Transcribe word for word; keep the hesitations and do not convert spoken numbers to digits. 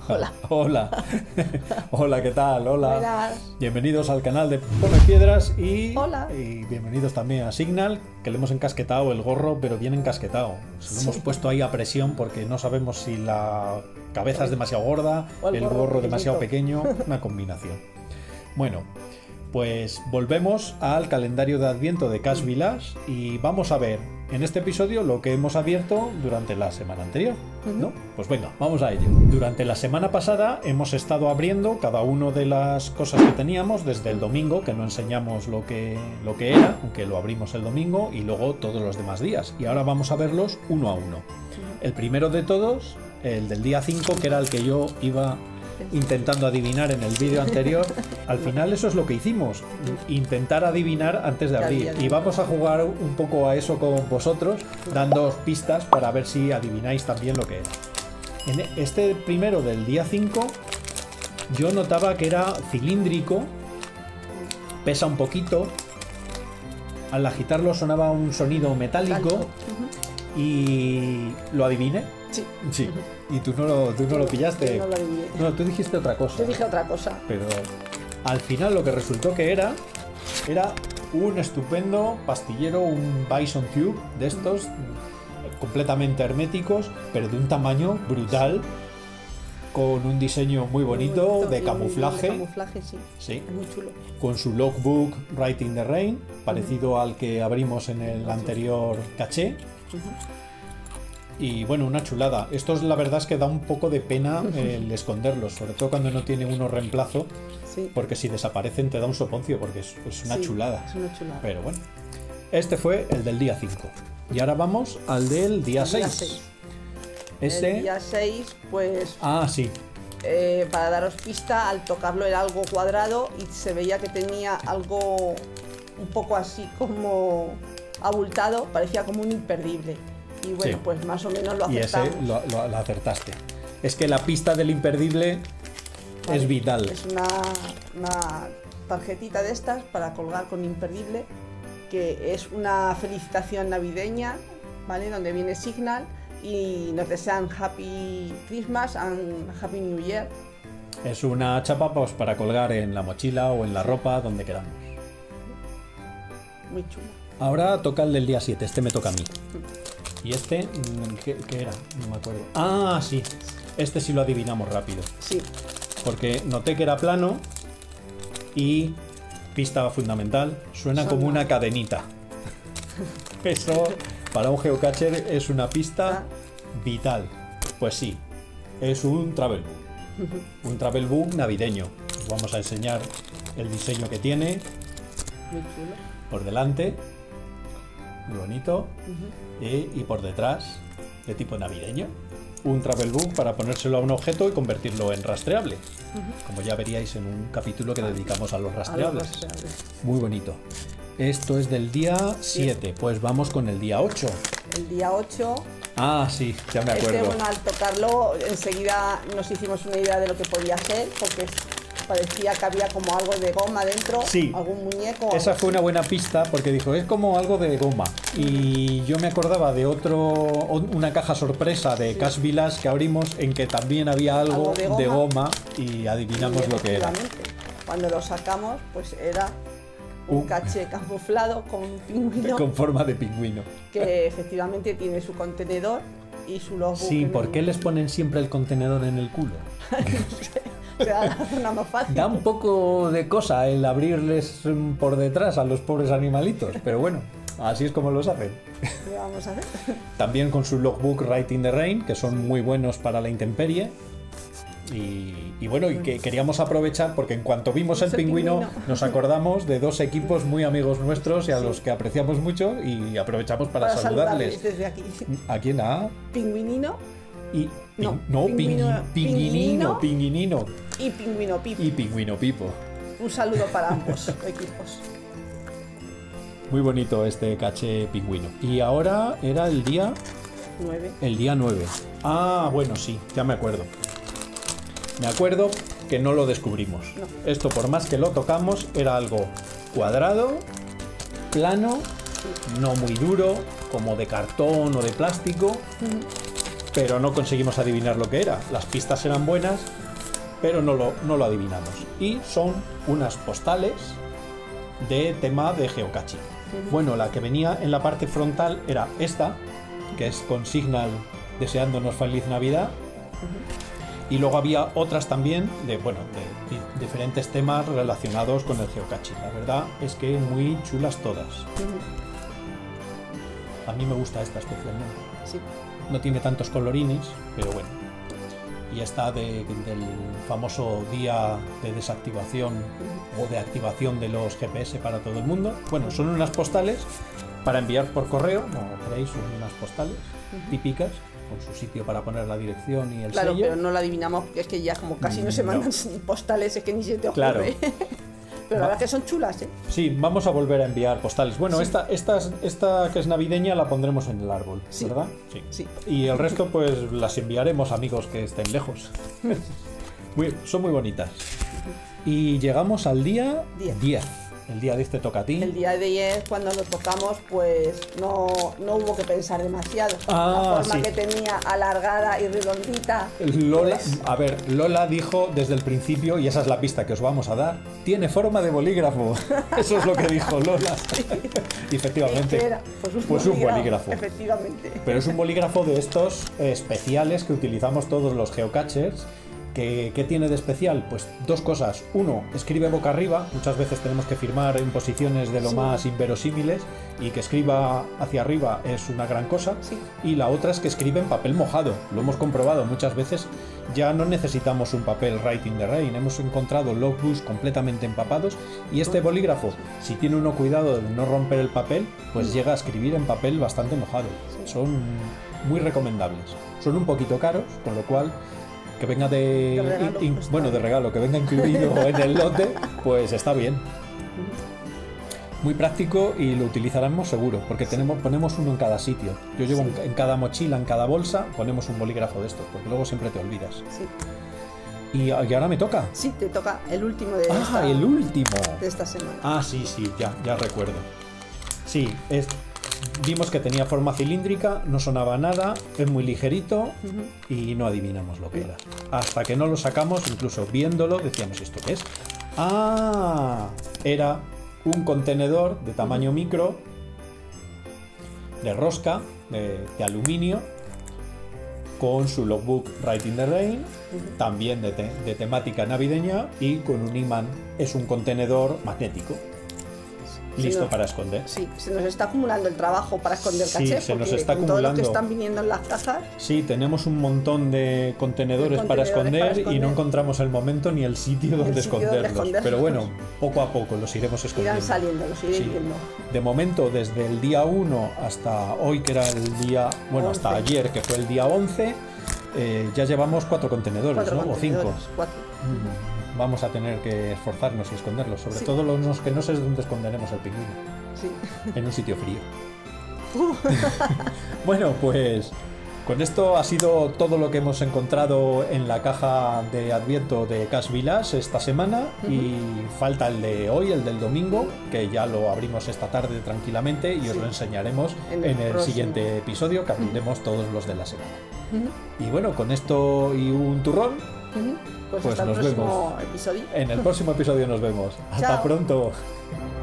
Hola. Hola. Hola, ¿qué tal? Hola. Buenas. Bienvenidos al canal de Come Piedras y, Hola. y bienvenidos también a Signal, que le hemos encasquetado el gorro, pero bien encasquetado. Se lo Sí. hemos puesto ahí a presión porque no sabemos si la cabeza es demasiado gorda, O el el gorro gorro demasiado pequeñito. pequeño, una combinación. Bueno, pues volvemos al calendario de Adviento de Cash Village y vamos a ver en este episodio lo que hemos abierto durante la semana anterior, ¿no? Pues venga, vamos a ello. Durante la semana pasada hemos estado abriendo cada una de las cosas que teníamos desde el domingo, que no enseñamos lo que, lo que era, aunque lo abrimos el domingo, y luego todos los demás días. Y ahora vamos a verlos uno a uno. El primero de todos, el del día cinco, que era el que yo iba intentando adivinar en el vídeo anterior. Al final eso es lo que hicimos, intentar adivinar antes de abrir, y vamos a jugar un poco a eso con vosotros, dándoos pistas para ver si adivináis también lo que era. En este primero del día cinco yo notaba que era cilíndrico, pesa un poquito, al agitarlo sonaba un sonido metálico y lo adiviné. Sí. Sí. Y tú no lo, tú no lo pillaste. No lo adiviné. No, tú dijiste otra cosa. Yo dije otra cosa. Pero al final lo que resultó que era era un estupendo pastillero, un Bison Tube de estos, completamente herméticos, pero de un tamaño brutal, con un diseño muy bonito, Muy bonito de y camuflaje. de camuflaje, sí. Sí. Es muy chulo. Con su logbook Writing the Rain, parecido al que abrimos en el anterior caché. Y bueno, una chulada. Estos la verdad es que da un poco de pena el esconderlos, sobre todo cuando no tiene uno reemplazo, Sí. porque si desaparecen te da un soponcio, porque es, es una Sí, chulada. Es una chulada. Pero bueno, este fue el del día cinco. Y ahora vamos al del día El día seis. seis. Ese... El día seis, pues, Ah, sí. eh, para daros pista, al tocarlo era algo cuadrado y se veía que tenía algo un poco así como abultado, parecía como un imperdible. Y bueno, Sí. pues más o menos lo Y acertamos. ese lo, lo- lo acertaste. Es que la pista del imperdible Vale. es vital. Es una, una tarjetita de estas para colgar con imperdible, que es una felicitación navideña, ¿vale? Donde viene Signal y nos desean Happy Christmas and Happy New Year. Es una chapa pues, para colgar en la mochila o en la ropa, donde queramos. Muy chulo. Ahora toca el del día siete. Este me toca a mí. Y este, mm, ¿qué, qué era? No me acuerdo. Ah, sí. Este sí lo adivinamos rápido. Sí, Porque noté que era plano y, pista fundamental, suena como una cadenita. Eso, para un geocacher, es una pista vital. Pues sí, es un travel book. Un travel book navideño. Os vamos a enseñar el diseño que tiene muy chulo. por delante. Muy bonito. Y, y por detrás, de tipo navideño, un travel book para ponérselo a un objeto y convertirlo en rastreable, como ya veríais en un capítulo que dedicamos a los A los rastreables. rastreables. Muy bonito. Esto es del día siete, pues vamos con el día ocho. El día ocho, Ah, sí, ya me este, acuerdo. bueno, al tocarlo enseguida nos hicimos una idea de lo que podía ser, porque parecía que había como algo de goma dentro, Sí. algún muñeco. o Esa algo fue así. una buena pista porque dijo, es como algo de goma. Y yo me acordaba de otro, una caja sorpresa de Cash Village que abrimos en que también había algo, Algo de de goma. goma y adivinamos Y lo que era. efectivamente, cuando lo sacamos, pues era un Un- caché camuflado con un pingüino Con forma de pingüino. que efectivamente tiene su contenedor y su logo. Sí, ¿por qué les ponen siempre el contenedor en el culo? Será la zona más fácil. Da un poco de cosa el abrirles mm, por detrás a los pobres animalitos, pero bueno, así es como los hacen. ¿Qué vamos a hacer? También con su logbook Writing the Rain, que son muy buenos para la intemperie. Y, y bueno, y que queríamos aprovechar porque en cuanto vimos el Ese pingüino, pingüino. nos acordamos de dos equipos muy amigos nuestros y a los que apreciamos mucho y aprovechamos para, Para saludarles. saludarles desde aquí. ¿A quién? A... Pingüinino Y, No, pin- no, pingüino- pingui- pinguinino, pingüino. pinguinino y pingüino Pipo. y pingüino Pipo. Un saludo para ambos equipos. Muy bonito este caché pingüino. Y ahora era el día, Nueve. el día nueve. Ah, bueno, sí, ya me acuerdo. Me acuerdo que no lo descubrimos. No. Esto, por más que lo tocamos, era algo cuadrado, plano, no muy duro, como de cartón o de plástico, pero no conseguimos adivinar lo que era. Las pistas eran buenas, pero no lo, no lo adivinamos. Y son unas postales de tema de geocaching. Uh-huh. Bueno, la que venía en la parte frontal era esta, que es con Signal deseándonos feliz Navidad. Uh-huh. Y luego había otras también de, bueno, de, de diferentes temas relacionados con el geocaching. La verdad es que muy chulas todas. Uh-huh. A mí me gusta esta especialmente. Sí. No tiene tantos colorines, pero bueno. Y está de, del famoso día de desactivación uh-huh. o de activación de los G P S para todo el mundo. Bueno, son unas postales para enviar por correo, como veréis, son unas postales uh-huh. típicas, con su sitio para poner la dirección y el claro, sello. Pero no la adivinamos, porque es que ya como casi no se mandan no. postales, es que ni se te ocurre. Claro. Pero la verdad que son chulas, ¿eh? Sí, vamos a volver a enviar postales. Bueno, sí. esta, esta, esta que es navideña la pondremos en el árbol, sí. ¿verdad? Sí. sí. Y el resto pues las enviaremos a amigos que estén lejos. Muy, son muy bonitas. Y llegamos al día diez. El día de este toca a ti. El día de diez, cuando lo tocamos, pues no, no hubo que pensar demasiado. Ah, la forma sí. que tenía alargada y redondita. Lola, pues... a ver, Lola dijo desde el principio, y esa es la pista que os vamos a dar, tiene forma de bolígrafo. Eso es lo que dijo Lola. Sí. Y efectivamente, ¿qué era? Pues, un, pues bolígrafo, un bolígrafo. Efectivamente. Pero es un bolígrafo de estos especiales que utilizamos todos los geocachers. ¿Qué, ¿Qué tiene de especial? Pues dos cosas. Uno, escribe boca arriba. Muchas veces tenemos que firmar en posiciones de lo sí. más inverosímiles, y que escriba hacia arriba es una gran cosa. Sí. Y la otra es que escribe en papel mojado. Lo hemos comprobado muchas veces. Ya no necesitamos un papel Writing the Rain. Hemos encontrado logbooks completamente empapados, y este bolígrafo, si tiene uno cuidado de no romper el papel, pues sí. llega a escribir en papel bastante mojado. Sí. Son muy recomendables. Son un poquito caros, con lo cual que venga de, de regalo, in, pues bueno de regalo, que venga incluido en el lote, pues está bien. Muy práctico, y lo utilizaremos seguro, porque tenemos, ponemos uno en cada sitio. Yo llevo sí. en, en cada mochila, en cada bolsa, ponemos un bolígrafo de estos, porque luego siempre te olvidas. Sí. Y, y ahora me toca. Sí, te toca el último de ah, esta, el último de esta semana. Ah, sí, sí, ya, ya recuerdo. Sí, es... Vimos que tenía forma cilíndrica, no sonaba nada, es muy ligerito uh-huh. y no adivinamos lo que era. Hasta que no lo sacamos, incluso viéndolo, decíamos, ¿esto qué es? ¡Ah! Era un contenedor de tamaño uh-huh. micro, de rosca, de, de aluminio, con su logbook Writing the Rain, uh-huh. también de, te, de temática navideña, y con un imán. Es un contenedor magnético. Listo nos, para esconder. Sí, se nos está acumulando el trabajo para esconder sí, caché. Se nos está con acumulando. Todo lo que están viniendo en las cajas. Sí, tenemos un montón de contenedores, de contenedores para, esconder, para esconder y no encontramos el momento ni el sitio donde, el sitio esconderlos. donde esconderlos. Pero bueno, poco a poco los iremos escondiendo. Irán saliendo, los iré sí. viendo. De momento, desde el día uno hasta hoy, que era el día. Bueno, once. Hasta ayer, que fue el día once, eh, ya llevamos cuatro contenedores, cuatro ¿no? contenedores, o cinco. Cuatro. Mm. Vamos a tener que esforzarnos y esconderlos, sobre sí. todo los que no sé dónde esconderemos el pingüino. Sí. En un sitio frío. Uh. Bueno, pues con esto ha sido todo lo que hemos encontrado en la caja de Adviento de Cash Village esta semana. Uh-huh. Y falta el de hoy, el del domingo, que ya lo abrimos esta tarde tranquilamente y sí. os lo enseñaremos en el, en el siguiente episodio, que abriremos uh-huh. todos los de la semana. Uh-huh. Y bueno, con esto y un turrón, uh-huh. pues, pues hasta nos el próximo vemos. Episodio. En el próximo episodio nos vemos. Hasta Chao. Pronto.